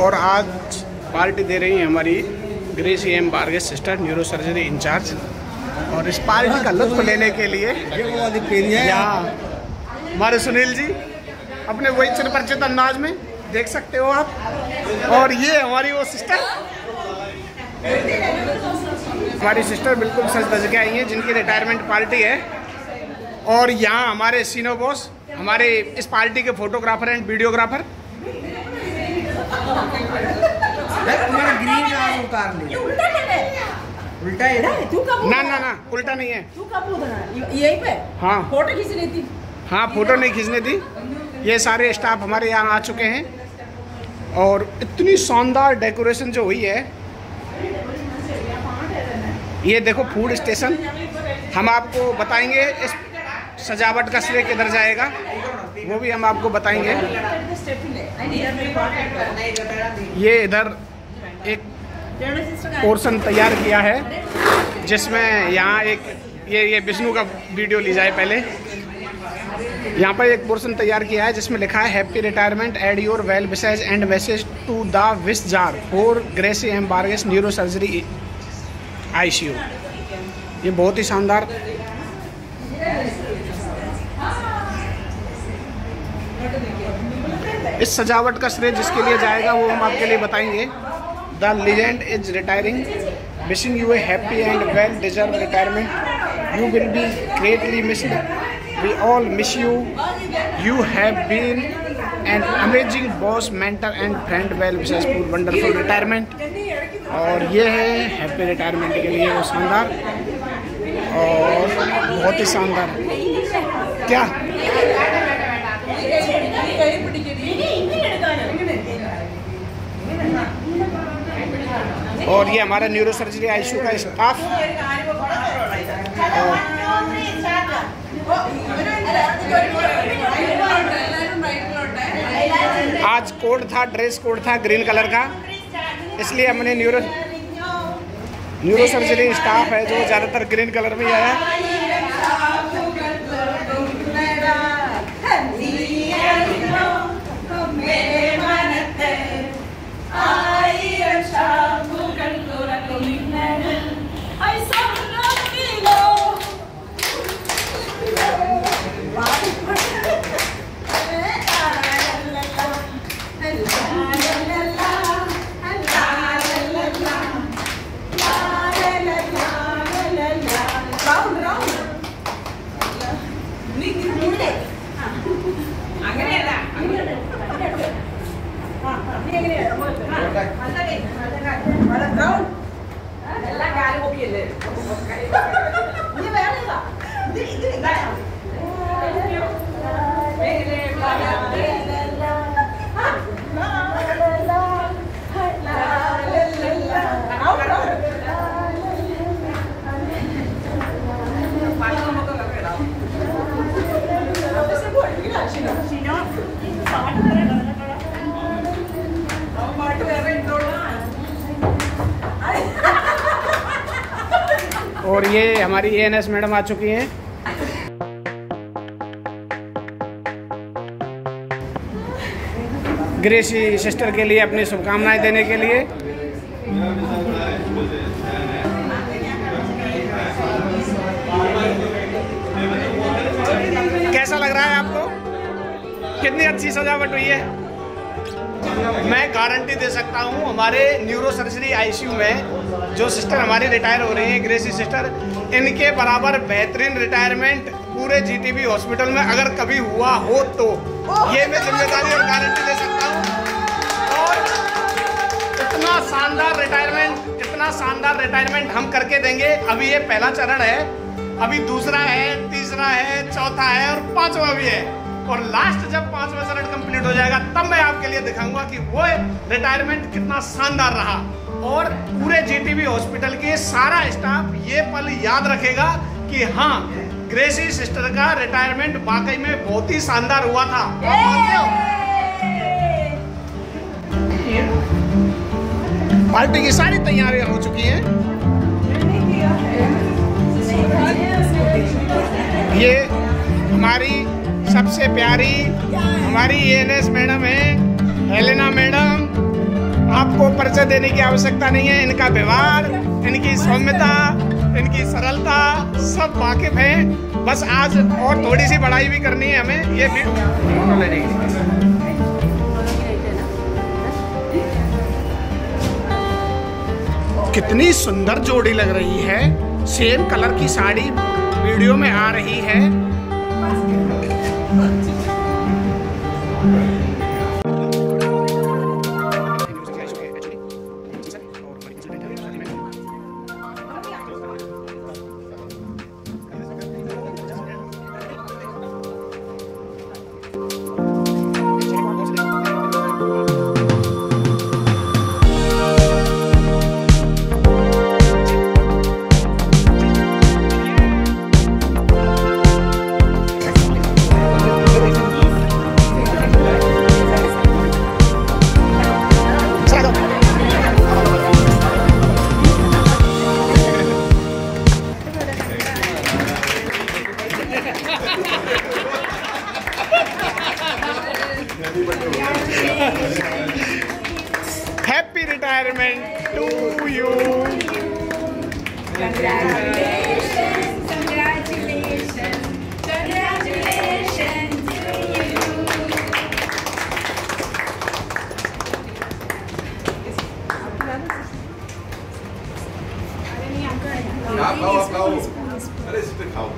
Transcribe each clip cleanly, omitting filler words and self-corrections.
और आज पार्टी दे रही है हमारी Gracy M Varghese sister, neuro surgery incharge. और इस पार्टी का लुत्फ लेने के लिए यहाँ हमारे सुनील जी अपने वही चिरपरिचित अंदाज में देख सकते हो आप। और ये हमारी वो सिस्टर, हमारी सिस्टर बिल्कुल सज धज के आई हैं, जिनकी रिटायरमेंट पार्टी है। और यहाँ हमारे सीनो बॉस, हमारे इस पार्टी के फोटोग्राफर एंड वीडियोग्राफर। उल्टा है ना? ना उल्टा नहीं है। तू कब उधर यहीं पे? हाँ, फोटो खींचनी थी। हाँ, फोटो नहीं खींचनी थी। ये सारे स्टाफ हमारे यहाँ आ चुके हैं और इतनी शानदार डेकोरेशन जो हुई है। ये देखो फूड स्टेशन, हम आपको बताएंगे इस सजावट का श्रेय किधर जाएगा, वो भी हम आपको बताएंगे। ये इधर एक पोर्शन तैयार किया है, जिसमें यहाँ एक ये विष्णु का वीडियो ली जाए पहले। यहाँ पर एक पोर्शन तैयार किया है जिसमें लिखा है happy retirement, add your well wishes and message to the wish jar for Gracy M Varghese neuro surgery ICU। ये बहुत ही शानदार। इस सजावट का श्रेय जिसके लिए जाएगा वो हम आपके लिए बताएंगे। The legend is retiring, wishing you a happy and well deserve retirement. You will be greatly missed, we all miss you. You have been an amazing boss, mentor and friend. Well wishes for wonderful retirement. और ये है happy retirement के लिए वो शानदार और बहुत ही शानदार। क्या और ये हमारा न्यूरो सर्जरी ICU का स्टाफ। आज कोड था, ड्रेस कोड था ग्रीन कलर का, इसलिए हमने न्यूरो सर्जरी स्टाफ है जो ज़्यादातर ग्रीन कलर में आया। और ये हमारी ANS मैडम आ चुकी हैं। ग्रेसी सिस्टर के लिए अपनी शुभकामनाएं देने के लिए। कैसा लग रहा है आपको? कितनी अच्छी सजावट हुई है। मैं गारंटी दे सकता हूँ हमारे न्यूरो सर्जरी ICU में जो सिस्टर हमारी रिटायर हो रही हैं, ग्रेसी सिस्टर, इनके बराबर बेहतरीन रिटायरमेंट पूरे GTB हॉस्पिटल में अगर कभी हुआ हो तो ये मैं जिम्मेदारी और गारंटी दे सकता हूँ। और इतना शानदार रिटायरमेंट हम करके देंगे। अभी ये पहला चरण है, अभी दूसरा है, तीसरा है, चौथा है और पांचवा भी है। और लास्ट जब 5वां चरण कंप्लीट हो जाएगा तब मैं आपके लिए दिखाऊंगा कि वो रिटायरमेंट कितना शानदार रहा। और पूरे GTB हॉस्पिटल के सारा स्टाफ ये पल याद रखेगा कि हाँ, ग्रेसी सिस्टर का रिटायरमेंट वाकई में बहुत ही शानदार हुआ था। पार्टी की सारी तैयारियां हो चुकी हैं। ये हमारी सबसे प्यारी हमारी ANS मैडम है, हेलेना मैडम। आपको परिचय देने की आवश्यकता नहीं है। इनका व्यवहार, इनकी सौम्यता, इनकी सरलता सब वाकिफ है। बस आज और थोड़ी सी बड़ाई भी करनी है हमें। ये भी कितनी सुंदर जोड़ी लग रही है। सेम कलर की साड़ी वीडियो में आ रही है। Happy retirement to you. Congratulations, congratulations, congratulations to you. आप खाओ। अरे इस पे खाओ।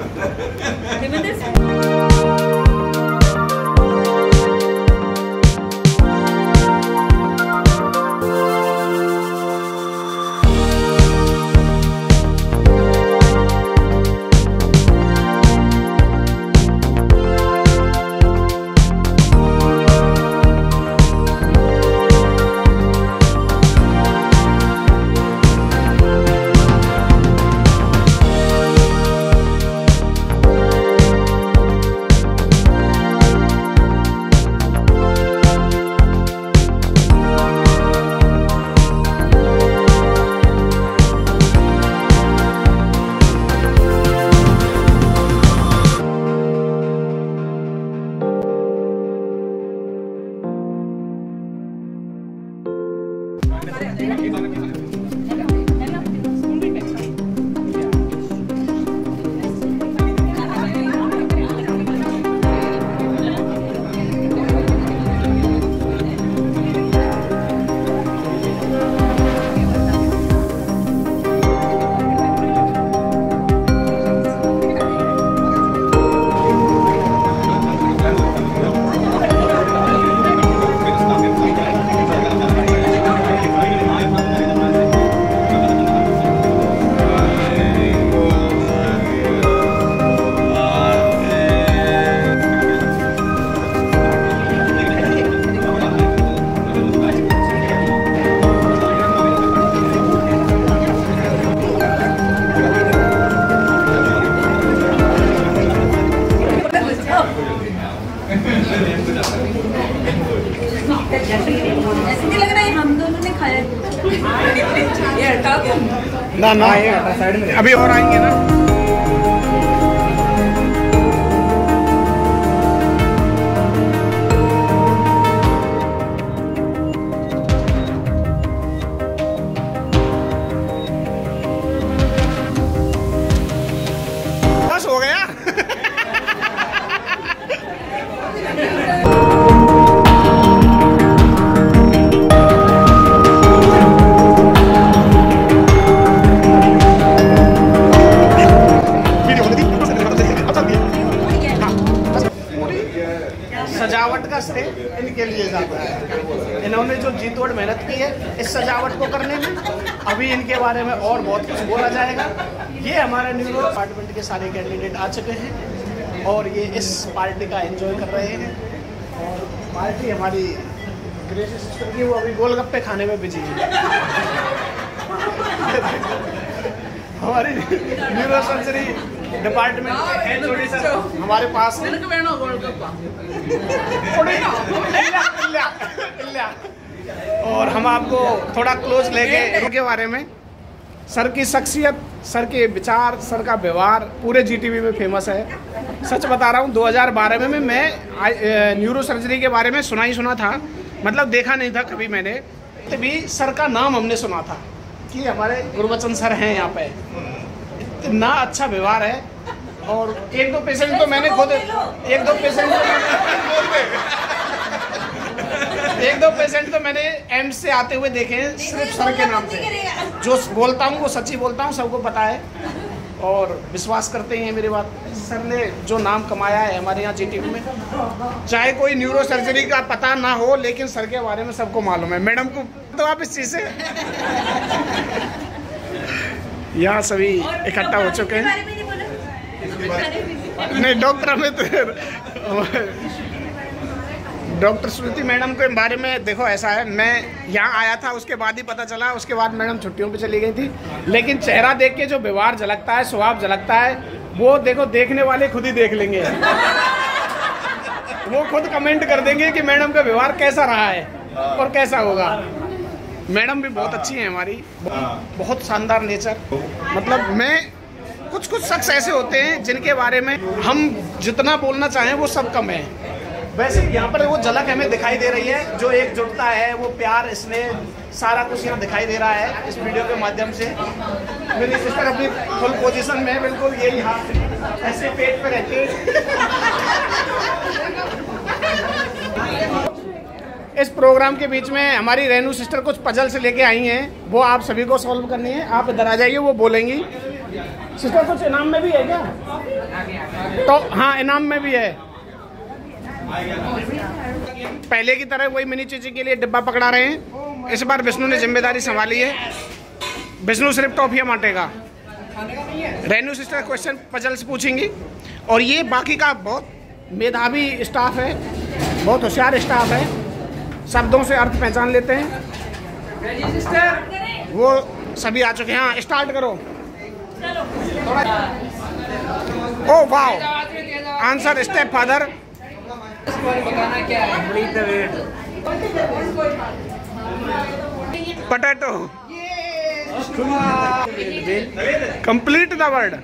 ऐसे नहीं लग रहा है हम दोनों ने खाया। ये हटा दो ना ये साइड में अभी और आएंगे ना। बस हो गया। सजावट का श्रेय इनके लिए जाता है। इन्होंने जो जी तोड़ मेहनत की है इस सजावट को करने में। अभी इनके बारे में और बहुत कुछ बोला जाएगा। ये हमारे न्यूरो डिपार्टमेंट के सारे कैंडिडेट आ चुके हैं और ये इस पार्टी का एंजॉय कर रहे हैं। और पार्टी हमारी ग्रेसी सिस्टर की वो अभी गोलगप्पे खाने में बिजी है। हमारी न्यूरो सर्जरी डिपार्टमेंट के एचओडी सर हमारे पास हैं। और हम आपको थोड़ा क्लोज लेके इनके बारे में, सर की शख्सियत, सर के विचार, सर का व्यवहार पूरे जीटीवी में फेमस है। सच बता रहा हूँ 2012 में मैं न्यूरो सर्जरी के बारे में सुना ही सुना था, मतलब देखा नहीं था कभी मैंने। तभी सर का नाम हमने सुना था कि हमारे गुरबचन सर हैं यहाँ पे, इतना अच्छा व्यवहार है। और एक दो पेशेंट तो मैंने खुद एम्स से आते हुए देखे हैं सिर्फ सर के नाम से। जो बोलता हूँ वो सच्ची बोलता हूँ, सबको पता है और विश्वास करते हैं मेरी बात। सर ने जो नाम कमाया है हमारे यहाँ जीटीवी में, चाहे कोई न्यूरो सर्जरी का पता ना हो, लेकिन सर के बारे में सबको मालूम है। मैडम को तो आप इस चीज़ से यहाँ सभी इकट्ठा हो चुके हैं। नहीं, doctor Amit, doctor Shruti madam के बारे में देखो ऐसा है, मैं यहाँ आया था उसके बाद ही पता चला, उसके बाद मैडम छुट्टियों पे चली गई थी। लेकिन चेहरा देख के जो व्यवहार झलकता है, स्वभाव झलकता है, वो देखो देखने वाले खुद ही देख लेंगे। वो खुद कमेंट कर देंगे कि मैडम का व्यवहार कैसा रहा है और कैसा होगा। मैडम भी बहुत अच्छी है हमारी, बहुत शानदार नेचर। मतलब मैं कुछ शख्स ऐसे होते हैं जिनके बारे में हम जितना बोलना चाहें वो सब कम है। वैसे यहाँ पर वो झलक हमें दिखाई दे रही है, जो एकजुटता है, वो प्यार, स्नेह, सारा कुछ यहाँ दिखाई दे रहा है इस वीडियो के माध्यम से। मेरी सिस्टर अपनी फुल पोजीशन में बिल्कुल यही हाथ ऐसे पेट पे रहते इस प्रोग्राम के बीच में हमारी रेनू सिस्टर कुछ पजल से लेके आई हैं, वो आप सभी को सॉल्व करनी है। आप इधर आ जाइए, वो बोलेंगी। सिस्टर कुछ इनाम में भी है क्या? तो हाँ, इनाम में भी है। पहले की तरह वही मिनी चीची के लिए डिब्बा पकड़ा रहे हैं। इस बार विष्णु ने जिम्मेदारी संभाली है। विष्णु सिर्फ टॉफियाँ बांटेगा। रेनू सिस्टर क्वेश्चन पजल से पूछेंगी और ये बाकी का बहुत मेधावी स्टाफ है, बहुत होशियार स्टाफ है, शब्दों से अर्थ पहचान लेते हैं। वो सभी आ चुके हैं। हाँ, स्टार्ट करो। ओ वाह, आंसर स्टेप फादर। क्या है? पोटैटो। Complete the word.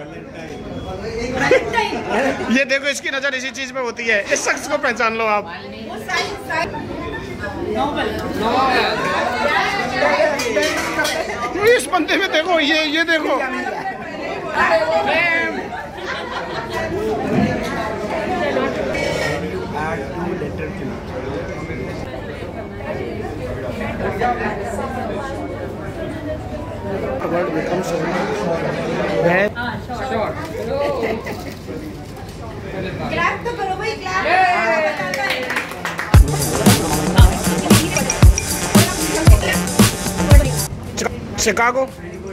ये देखो, इसकी नजर इसी चीज पे होती है। इस शख्स को पहचान लो आप। इस बंदे में देखो, ये देखो। Word becomes क्लैप तो करो भाई, क्लैप। शिकागो।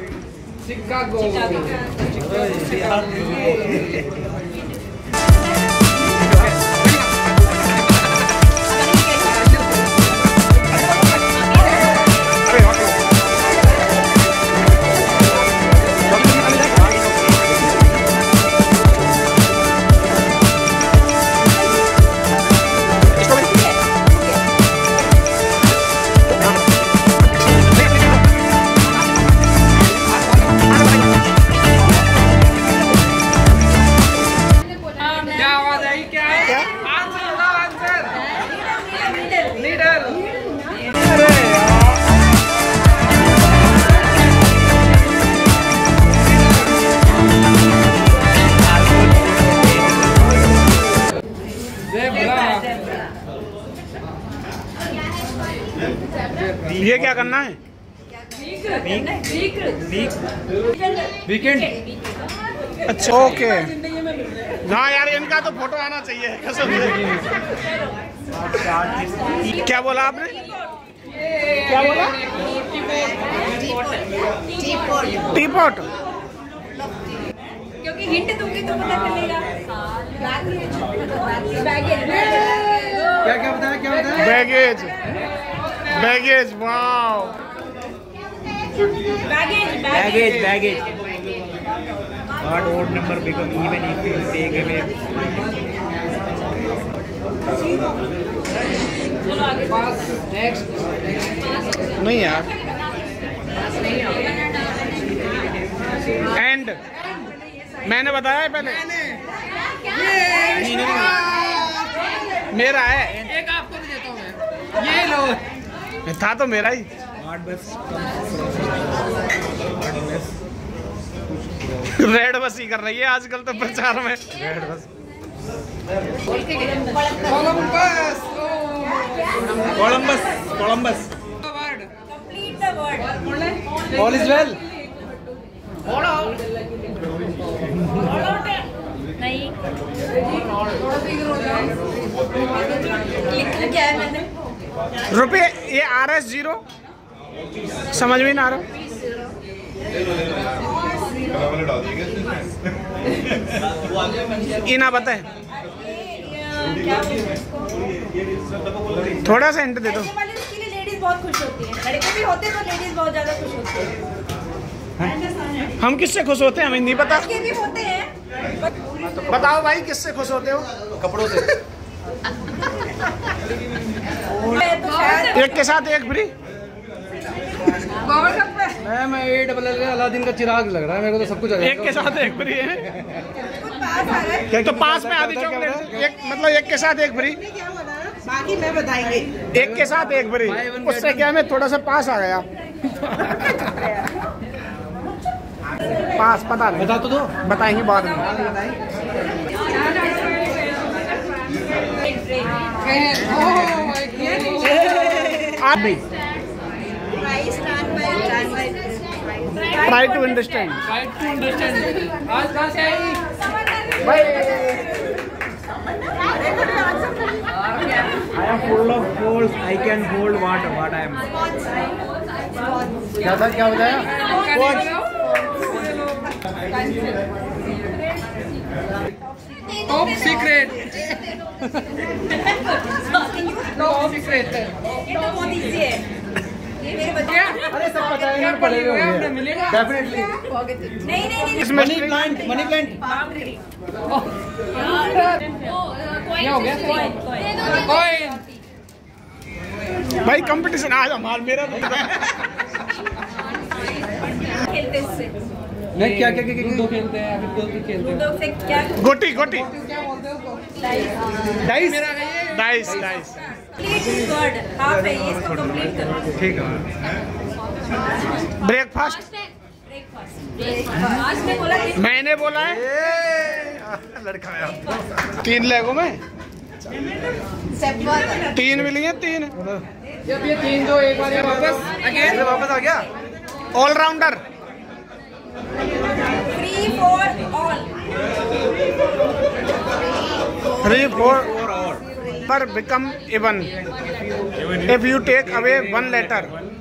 ये क्या करना है? वीकेंड। अच्छा, ओके। हाँ यार, इनका तो फोटो आना चाहिए कसम से। क्या बोला आपने? क्या बोला? टीपॉट। क्योंकि हिंट दूंगी तो पता चलेगा। क्या बताया? क्या बताया? Baggage. Baggage, wow. Baggage. Odd number become even if you take away. नहीं यार। एंड मैंने बताया है पहले। ये मेरा है। एक आपको भी देता हूँ मैं। ये लो। था तो मेरा ही। रेड बस ही कर रही है आजकल तो प्रचार में। Red bus. Columbus Columbus. Complete the word. All is well. नहीं लिख क्या है मैंने? रुपये ये RS 0 समझ में ना आ रहा। इना बताए थोड़ा सा हिंट दे दो। ऐसे वाले उसके लिए लेडीज बहुत खुश होती है, लड़के भी होते हैं तो लेडीज बहुत ज्यादा खुश होती है। हम किससे खुश होते हैं हमें नहीं पता। लड़के भी होते हैं। बताओ भाई किससे खुश होते हो? कपड़ों से। तो शायद एक के साथ एक फ्री। मैं ये डबल अलादीन का चिराग लग रहा है मेरे को तो सब कुछ आ एक के साथ एक फ्री है। कुछ पास आ रहा है। तो पास में आधी चॉकलेट एक मतलब एक के साथ एक फ्री। क्या बोला? बाकी मैं बताएंगे। एक के साथ एक फ्री। उससे क्या मैं थोड़ा सा पास आ गया। पास पता नहीं। बता तो दो। बताएंगे बाद में। आप भी Price stand by try to understand. आज कहाँ से आई? भाई I am full of holes. I can hold what I am. क्या था क्या बताया? Top secret. Top secret. ये तो बहुत easy है। ये मेरे बच्चे अरे सब पता है यार पढ़े हुए हैं। Definitely. नहीं नहीं नहीं मनी प्लांट मनी प्लांट। क्या हो गया? Coin. भाई कंपटीशन आज हमारा मेरा तो खेलते इससे नहीं क्या क्या क्या दो खेलते हैं फिर दो खेलते हैं। दो से क्या गोटी गोटी dice dice dice. Complete is word half है ये, इसको कंप्लीट करो। ठीक है। ब्रेकफास्ट आज मैं बोला कि मैंने बोला है। लड़का है 3 लेगो में 3 मिली है 3। जब ये तीन जो एक बार ये वापस वापस आ गया। ऑलराउंडर फ्री फॉर ऑल 3 4 पर become even if you take away 1 letter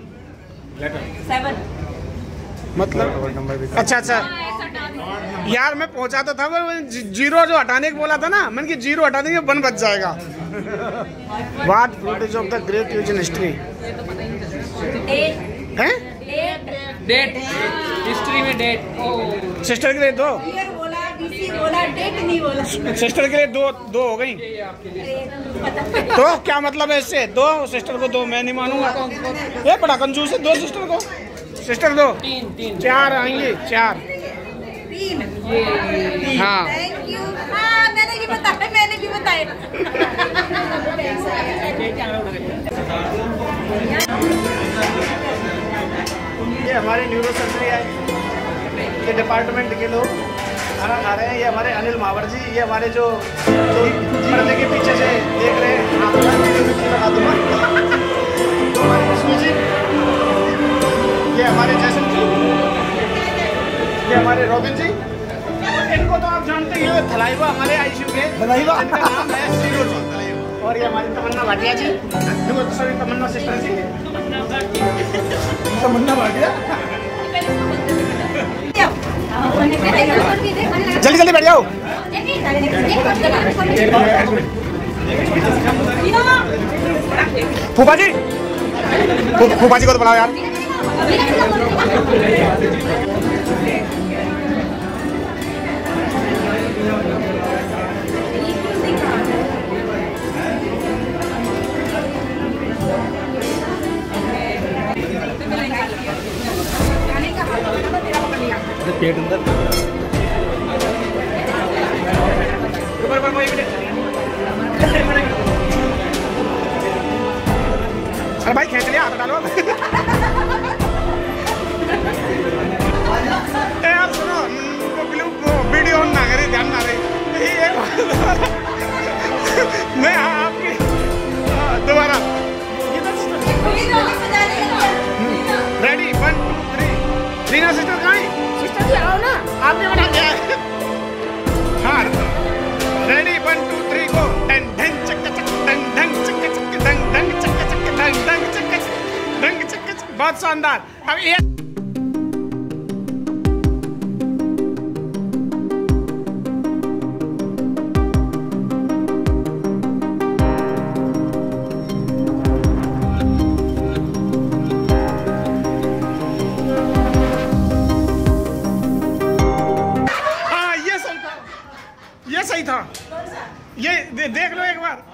7 मतलब अच्छा अच्छा यार मैं पहुंचा तो था पर 0 जो हटाने को बोला था ना मैंने कि 0 हटा देंगे 1 बच जाएगा। What fruit is of the great use in history हैं? डेट हिस्ट्री में डेट। सिस्टर के लिए 2 ईयर बोला डीसी बोला डेट नहीं बोला। सिस्टर के लिए 2 हो गई तो क्या मतलब है इससे 2 सिस्टर को 2 मैं नहीं मानूंगा। ये बड़ा कंजूस है 2 सिस्टर को सिस्टर 2 4 आएंगे 4 3 हाँ थैंक यू। हाँ मैंने भी बताया ये हमारे न्यूरो सर्जरी है के डिपार्टमेंट के लोग खाना खा रहे हैं। ये हमारे अनिल मावर जी ये हमारे जो पर्दे के पीछे से देख रहे हैं। हमारे विष्णु जी ये हमारे जैसन जी ये हमारे रॉबिन जी इनको तो आप जानते ही हो थलाइवा हमारे आईसीयू के थलाइवा इनका नाम है सीरो जी। और ये हमारी तमन्ना भाटिया जी सॉरी तमन्ना सिस्टर जी तमन्ना भाटिया जल्दी जल्दी बैठ जाओ। फूफा जी फूफा जी को तो बुलाओ यार। पेट अंदर भाई खींच लिया, हाथ डालो। यार सुनो, वीडियो ऑन ना करे, ध्यान ना रहे। मैं आपकी दोबारा रेडी 1 2 3। रीना सिस्टर कहाँ है? सिस्टर जी आओ ना, आपने बना दिया। हाँ रेडी 1 2 3 गो। डंग डंग चक चक डंग डंग चक चक डंग डंग चक चक डंग डंग चक चक डंग चक चक। बहुत शानदार। अब ये सही था। ये देख लो एक बार।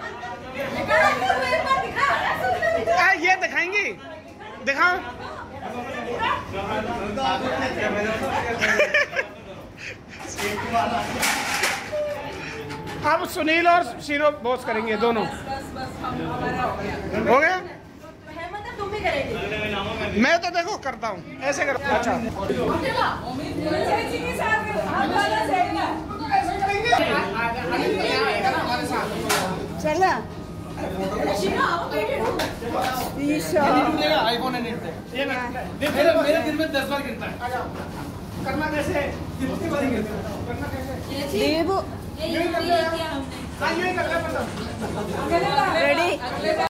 ये दिखाएंगी, दिखाओ। अब सुनील और शीरो बॉस करेंगे दोनों। हो गया? तुम भी करेंगे? मैं तो देखो करता हूँ, ऐसे करो। अच्छा चला आईफोन है मेरे दिल में 10 बार गिरता है। करना कैसे? करना कैसे? देव यही कर लिया हमने। रेडी।